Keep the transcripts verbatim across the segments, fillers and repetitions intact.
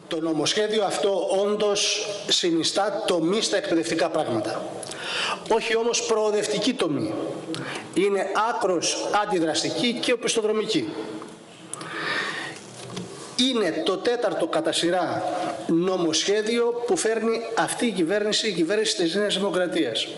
Το νομοσχέδιο αυτό όντως συνιστά τομή στα εκπαιδευτικά πράγματα. Όχι όμως προοδευτική τομή. Είναι άκρως αντιδραστική και οπισθοδρομική. Είναι το τέταρτο κατά σειρά νομοσχέδιο που φέρνει αυτή η κυβέρνηση, η κυβέρνηση της Νέας Δημοκρατίας.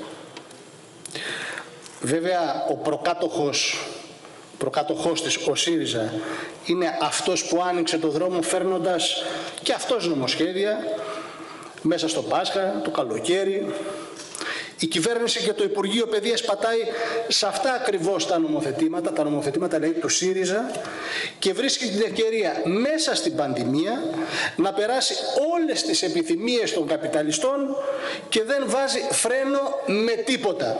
Βέβαια, ο προκάτοχος, προκάτοχος της, ο ΣΥΡΙΖΑ, είναι αυτός που άνοιξε το δρόμο φέρνοντας και αυτός νομοσχέδια μέσα στο Πάσχα, το καλοκαίρι. Η κυβέρνηση και το Υπουργείο Παιδείας πατάει σε αυτά ακριβώς τα νομοθετήματα, τα νομοθετήματα λέει του ΣΥΡΙΖΑ, και βρίσκει την ευκαιρία μέσα στην πανδημία να περάσει όλες τις επιθυμίες των καπιταλιστών και δεν βάζει φρένο με τίποτα.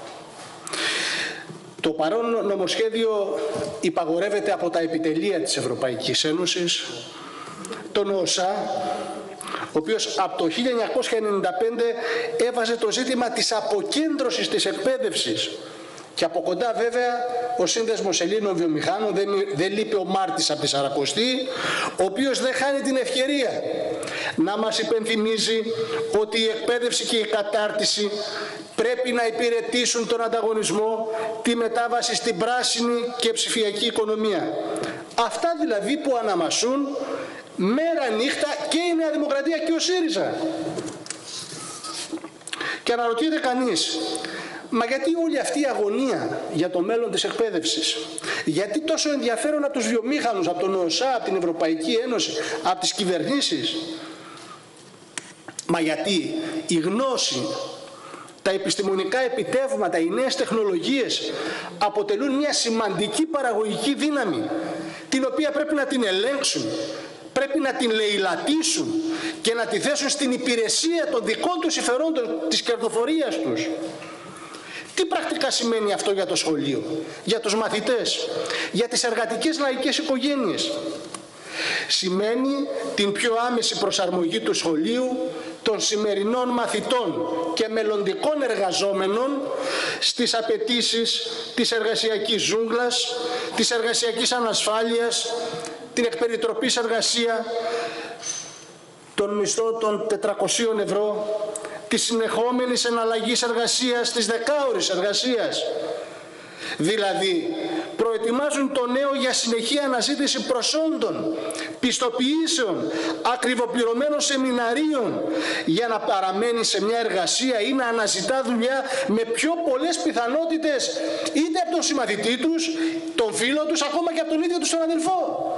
Το παρόν νομοσχέδιο υπαγορεύεται από τα επιτελεία της Ευρωπαϊκής Ένωσης, τον ΟΣΑ, ο οποίος από το χίλια εννιακόσια ενενήντα πέντε έβαζε το ζήτημα της αποκέντρωσης της εκπαίδευσης. Και από κοντά βέβαια ο Σύνδεσμος Ελλήνων Βιομηχάνων, δεν, δεν λείπει ο Μάρτης από τη Σαρακοστή, ο οποίος δεν χάνει την ευκαιρία να μας υπενθυμίζει ότι η εκπαίδευση και η κατάρτιση πρέπει να υπηρετήσουν τον ανταγωνισμό, τη μετάβαση στην πράσινη και ψηφιακή οικονομία. Αυτά δηλαδή που αναμασούν μέρα νύχτα και η Νέα Δημοκρατία και ο ΣΥΡΙΖΑ. Και αναρωτιέται κανείς, μα γιατί όλη αυτή η αγωνία για το μέλλον της εκπαίδευσης? Γιατί τόσο ενδιαφέρον από τους βιομήχανους, από τον ΟΣΑ, από την Ευρωπαϊκή Ένωση, από τις κυβερνήσεις? Μα γιατί η γνώση, τα επιστημονικά επιτεύγματα, οι νέες τεχνολογίες αποτελούν μια σημαντική παραγωγική δύναμη, την οποία πρέπει να την ελέγξουν, πρέπει να την λαιλατίσουν και να τη θέσουν στην υπηρεσία των δικών τους συμφερόντων, της κερδοφορίας τους. Τι πρακτικά σημαίνει αυτό για το σχολείο, για τους μαθητές, για τις εργατικές λαϊκές οικογένειες? Σημαίνει την πιο άμεση προσαρμογή του σχολείου, των σημερινών μαθητών και μελλοντικών εργαζόμενων στις απαιτήσεις της εργασιακής ζούγκλας, της εργασιακής ανασφάλειας, την εκπεριτροπής εργασία, τον μισθό των τετρακοσίων ευρώ, της συνεχόμενης εναλλαγής εργασίας, της δεκάωρης εργασίας. Δηλαδή, προετοιμάζουν το νέο για συνεχή αναζήτηση προσόντων, πιστοποιήσεων, ακριβοπληρωμένων σεμιναρίων για να παραμένει σε μια εργασία ή να αναζητά δουλειά με πιο πολλές πιθανότητες είτε από τον συμμαθητή τους, τον φίλο τους, ακόμα και από τον ίδιο τους τον αδελφό.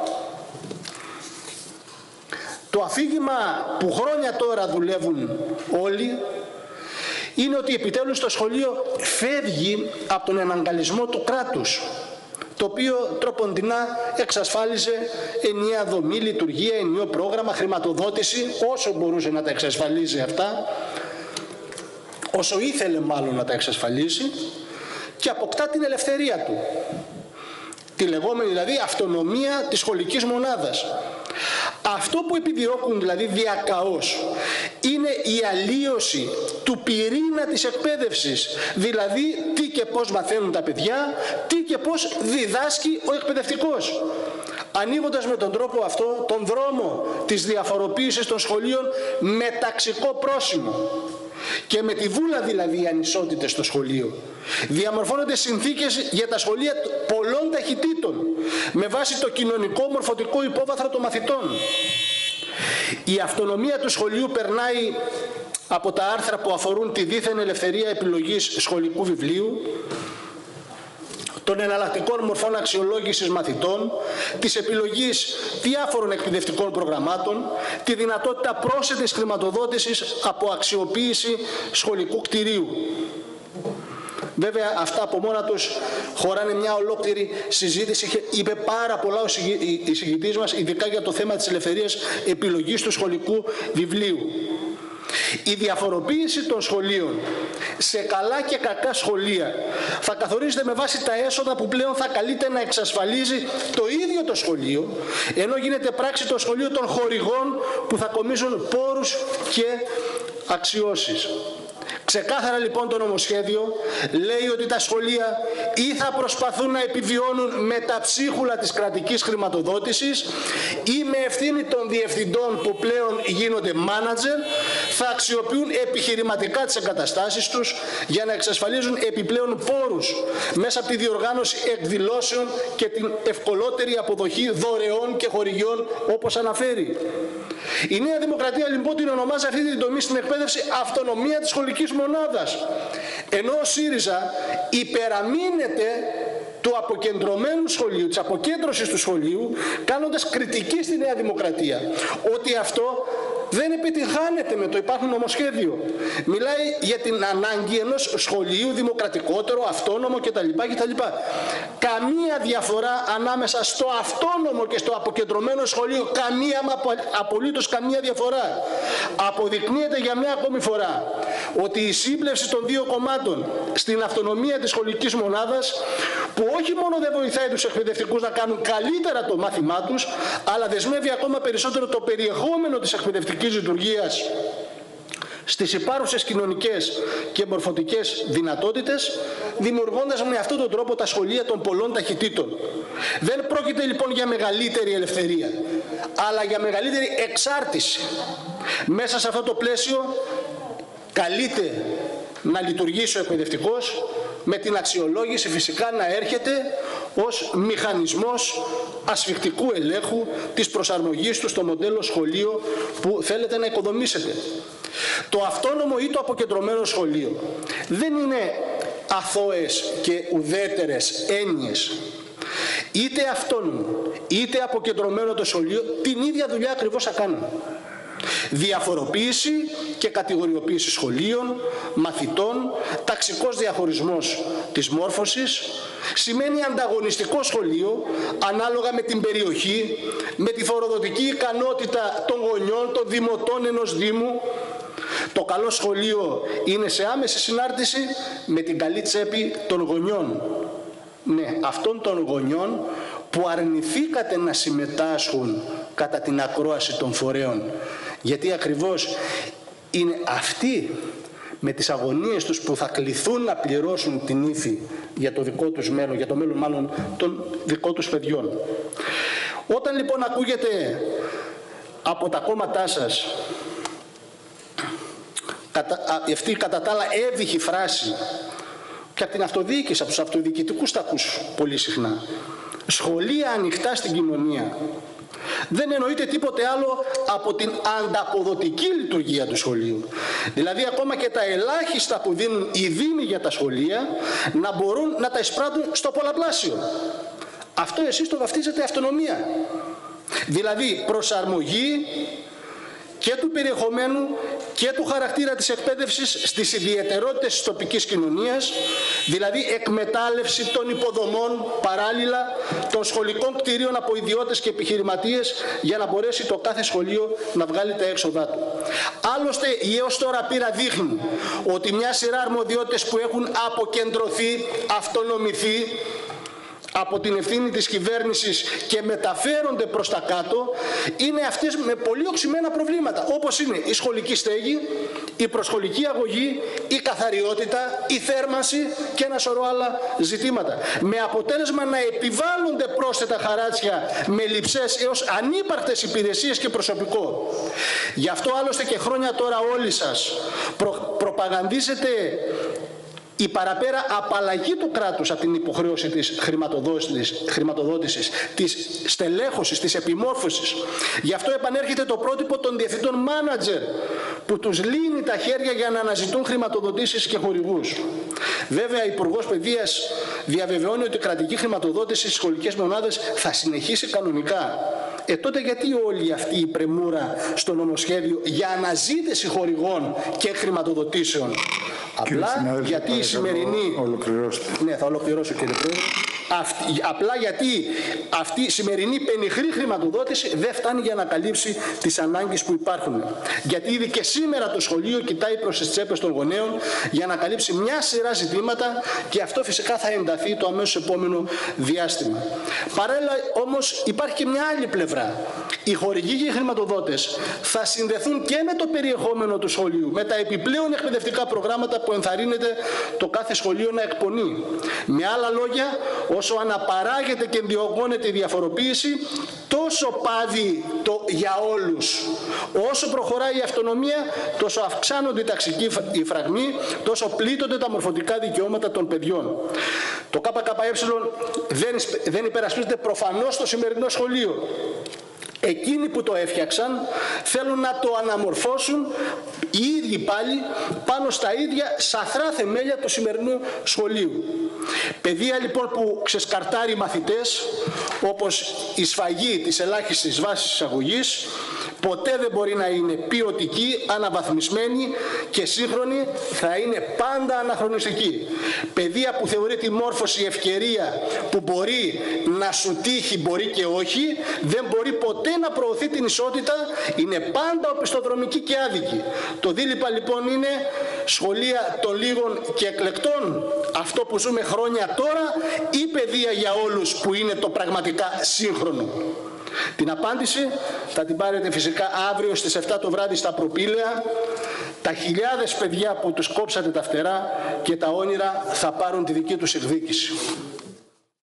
Το αφήγημα που χρόνια τώρα δουλεύουν όλοι είναι ότι επιτέλους το σχολείο φεύγει από τον εναγκαλισμό του κράτους, το οποίο τροποντινά εξασφάλιζε ενιαία δομή, λειτουργία, ενιαίο πρόγραμμα, χρηματοδότηση, όσο μπορούσε να τα εξασφαλίζει αυτά, όσο ήθελε μάλλον να τα εξασφαλίσει, και αποκτά την ελευθερία του. Τη λεγόμενη δηλαδή αυτονομία της σχολικής μονάδας. Αυτό που επιδιώκουν δηλαδή διακαώς είναι η αλλίωση του πυρήνα της εκπαίδευσης, δηλαδή τι και πώς μαθαίνουν τα παιδιά, τι και πώς διδάσκει ο εκπαιδευτικός, ανοίγοντας με τον τρόπο αυτό τον δρόμο της διαφοροποίησης των σχολείων με ταξικό πρόσημο. Και με τη βούλα δηλαδή οι ανισότητες στο σχολείο. Διαμορφώνονται συνθήκες για τα σχολεία πολλών ταχυτήτων με βάση το κοινωνικό μορφωτικό υπόβαθρο των μαθητών. Η αυτονομία του σχολείου περνάει από τα άρθρα που αφορούν τη δίθεν ελευθερία επιλογής σχολικού βιβλίου, των εναλλακτικών μορφών αξιολόγησης μαθητών, της επιλογής διάφορων εκπαιδευτικών προγραμμάτων, τη δυνατότητα πρόσθετης χρηματοδότησης από αξιοποίηση σχολικού κτηρίου. Βέβαια αυτά από μόνα τους χωράνε μια ολόκληρη συζήτηση. Είπε πάρα πολλά ο εισηγητής μας, ειδικά για το θέμα της ελευθερίας επιλογής του σχολικού βιβλίου. Η διαφοροποίηση των σχολείων σε καλά και κακά σχολεία θα καθορίζεται με βάση τα έσοδα που πλέον θα καλείται να εξασφαλίζει το ίδιο το σχολείο, ενώ γίνεται πράξη το σχολείο των χορηγών που θα κομίζουν πόρους και αξιώσεις. Ξεκάθαρα λοιπόν το νομοσχέδιο λέει ότι τα σχολεία ή θα προσπαθούν να επιβιώνουν με τα ψίχουλα της κρατικής χρηματοδότησης ή με ευθύνη των διευθυντών που πλέον γίνονται μάνατζερ θα αξιοποιούν επιχειρηματικά τις εγκαταστάσεις τους για να εξασφαλίζουν επιπλέον πόρους μέσα από τη διοργάνωση εκδηλώσεων και την ευκολότερη αποδοχή δωρεών και χορηγιών όπως αναφέρει. Η Νέα Δημοκρατία λοιπόν την ονομάζει αυτή την τομή στην εκπαίδευση αυτονομία της σχολικής μονάδας. Ενώ ο ΣΥΡΙΖΑ υπεραμείνεται του αποκεντρωμένου σχολείου, της αποκέντρωσης του σχολείου, κάνοντας κριτική στη Νέα Δημοκρατία ότι αυτό δεν επιτυγχάνεται με το υπάρχον νομοσχέδιο. Μιλάει για την ανάγκη ενός σχολείου δημοκρατικότερο, αυτόνομο κτλ. κτλ. Καμία διαφορά ανάμεσα στο αυτόνομο και στο αποκεντρωμένο σχολείο, καμία, απολύτως καμία διαφορά. Αποδεικνύεται για μια ακόμη φορά ότι η σύμπλευση των δύο κομμάτων στην αυτονομία της σχολικής μονάδας, που όχι μόνο δεν βοηθάει τους εκπαιδευτικούς να κάνουν καλύτερα το μάθημά τους, αλλά δεσμεύει ακόμα περισσότερο το περιεχόμενο της εκπαιδευτικής λειτουργίας στις υπάρχουσες κοινωνικές και μορφωτικές δυνατότητες, δημιουργώντας με αυτόν τον τρόπο τα σχολεία των πολλών ταχυτήτων. Δεν πρόκειται λοιπόν για μεγαλύτερη ελευθερία, αλλά για μεγαλύτερη εξάρτηση. Μέσα σε αυτό το πλαίσιο καλείται να λειτουργήσει ο εκπαιδευτικός με την αξιολόγηση φυσικά να έρχεται ως μηχανισμός ασφιχτικού ελέγχου της προσαρμογής του στο μοντέλο σχολείο που θέλετε να οικοδομήσετε. Το αυτόνομο ή το αποκεντρωμένο σχολείο δεν είναι αθώες και ουδέτερες έννοιες. Είτε αυτόνομο είτε αποκεντρωμένο το σχολείο την ίδια δουλειά ακριβώς θα κάνουν. Διαφοροποίηση και κατηγοριοποίηση σχολείων, μαθητών, ταξικός διαχωρισμός της μόρφωσης, σημαίνει ανταγωνιστικό σχολείο ανάλογα με την περιοχή, με τη φοροδοτική ικανότητα των γονιών, των δημοτών ενός δήμου. Το καλό σχολείο είναι σε άμεση συνάρτηση με την καλή τσέπη των γονιών. Ναι, αυτών των γονιών που αρνηθήκατε να συμμετάσχουν κατά την ακρόαση των φορέων. Γιατί ακριβώς είναι αυτοί με τις αγωνίες τους που θα κληθούν να πληρώσουν την ύφη για το δικό τους μέλλον, για το μέλλον μάλλον των δικών τους παιδιών. Όταν λοιπόν ακούγεται από τα κόμματά σας αυτή η κατά τα άλλα έβυχη φράση και από την αυτοδιοίκηση, από τους αυτοδιοικητικούς τα ακούς πολύ συχνά, σχολεία ανοιχτά στην κοινωνία, δεν εννοείται τίποτε άλλο από την ανταποδοτική λειτουργία του σχολείου. Δηλαδή ακόμα και τα ελάχιστα που δίνουν οι δήμοι για τα σχολεία να μπορούν να τα εισπράττουν στο πολλαπλάσιο. Αυτό εσείς το βαφτίζετε αυτονομία. Δηλαδή προσαρμογή και του περιεχομένου και του χαρακτήρα της εκπαίδευσης στις ιδιαιτερότητες της τοπικής κοινωνίας, δηλαδή εκμετάλλευση των υποδομών παράλληλα των σχολικών κτηρίων από ιδιώτες και επιχειρηματίες για να μπορέσει το κάθε σχολείο να βγάλει τα έξοδά του. Άλλωστε η έως τώρα πείρα δείχνει ότι μια σειρά αρμοδιότητες που έχουν αποκεντρωθεί, αυτονομηθεί από την ευθύνη της κυβέρνησης και μεταφέρονται προς τα κάτω, είναι αυτές με πολύ οξυμένα προβλήματα, όπως είναι η σχολική στέγη, η προσχολική αγωγή, η καθαριότητα, η θέρμανση και ένα σωρό άλλα ζητήματα. Με αποτέλεσμα να επιβάλλονται πρόσθετα χαράτσια με λειψές έως ανύπαρκτες υπηρεσίες και προσωπικό. Γι' αυτό άλλωστε και χρόνια τώρα όλοι σας προ, προπαγανδίζετε η παραπέρα απαλλαγή του κράτους από την υποχρέωση της χρηματοδότησης, χρηματοδότησης, της στελέχωσης, της επιμόρφωσης. Γι' αυτό επανέρχεται το πρότυπο των διευθυντών μάνατζερ που τους λύνει τα χέρια για να αναζητούν χρηματοδοτήσεις και χορηγούς. Βέβαια, ο Υπουργός Παιδείας διαβεβαιώνει ότι η κρατική χρηματοδότηση στις σχολικές μονάδες θα συνεχίσει κανονικά. Ε, τότε γιατί όλη αυτή η πρεμούρα στο νομοσχέδιο για αναζήτηση χορηγών και χρηματοδοτήσεων? Απλά γιατί η σημερινή... Ολοκληρώστε. Ναι, θα ολοκληρώσω κύριε Πρόεδρε. αυτή, απλά γιατί αυτή η σημερινή πενιχρή χρηματοδότηση δεν φτάνει για να καλύψει τις ανάγκες που υπάρχουν. Γιατί ήδη και σήμερα το σχολείο κοιτάει προς τις τσέπες των γονέων για να καλύψει μια σειρά ζητήματα και αυτό φυσικά θα ενταθεί το αμέσως επόμενο διάστημα. Παράλληλα όμως υπάρχει και μια άλλη πλευρά. Οι χορηγοί και οι χρηματοδότες θα συνδεθούν και με το περιεχόμενο του σχολείου, με τα επιπλέον εκπαιδευτικά προγράμματα που ενθαρρύνεται το κάθε σχολείο να εκπονεί. Με άλλα λόγια, όσο αναπαράγεται και διωγγώνεται η διαφοροποίηση, τόσο πάβει το για όλους. Όσο προχωράει η αυτονομία, τόσο αυξάνονται οι ταξικοί οι φραγμοί, τόσο πλήττονται τα μορφωτικά δικαιώματα των παιδιών. Το ΚΚΕ δεν, δεν υπερασπίζεται προφανώς το σημερινό σχολείο. Εκείνοι που το έφτιαξαν θέλουν να το αναμορφώσουν οι ίδιοι πάλι πάνω στα ίδια σαθρά θεμέλια του σημερινού σχολείου. Παιδεία λοιπόν που ξεσκαρτάρει μαθητές, όπως η σφαγή της ελάχιστης βάσης εισαγωγής, ποτέ δεν μπορεί να είναι ποιοτική, αναβαθμισμένη και σύγχρονη, θα είναι πάντα αναχρονιστική. Παιδεία που θεωρεί τη μόρφωση ευκαιρία που μπορεί να σου τύχει, μπορεί και όχι, δεν μπορεί ποτέ να προωθεί την ισότητα, είναι πάντα οπισθοδρομική και άδικη. Το δίλημα λοιπόν είναι σχολεία των λίγων και εκλεκτών, αυτό που ζούμε χρόνια τώρα, ή παιδεία για όλους που είναι το πραγματικά σύγχρονο. Την απάντηση θα την πάρετε φυσικά αύριο στις επτά το βράδυ στα Προπήλαια. Τα χιλιάδες παιδιά που τους κόψατε τα φτερά και τα όνειρα θα πάρουν τη δική τους εκδίκηση.